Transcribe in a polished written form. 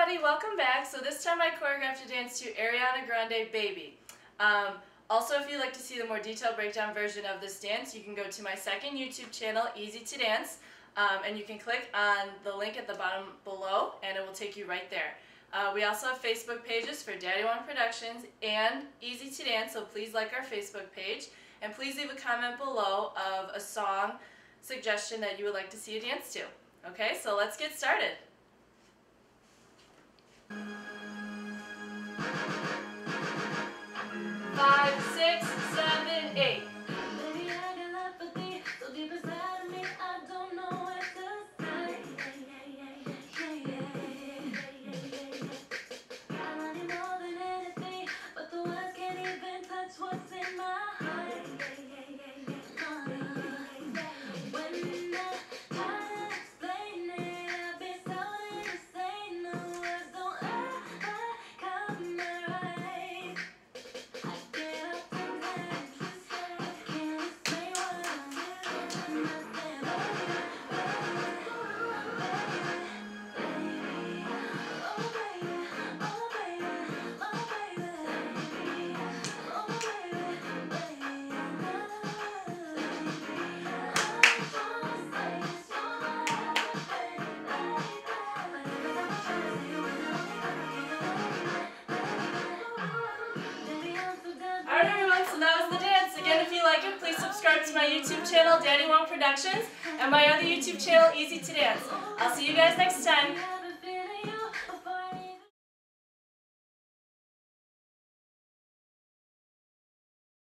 everybody, welcome back. So this time I choreographed a dance to Ariana Grande Baby. Also, if you'd like to see the more detailed breakdown version of this dance, you can go to my second YouTube channel, Easy to Dance, and you can click on the link at the bottom below and it will take you right there. We also have Facebook pages for Daddy Wong Productions and Easy to Dance, so please like our Facebook page and please leave a comment below of a song suggestion that you would like to see a dance to. Okay, so let's get started. 5, 6, 7, 8. Subscribe to my YouTube channel, Daddy Wong Productions, and my other YouTube channel, Easy to Dance. I'll see you guys next time.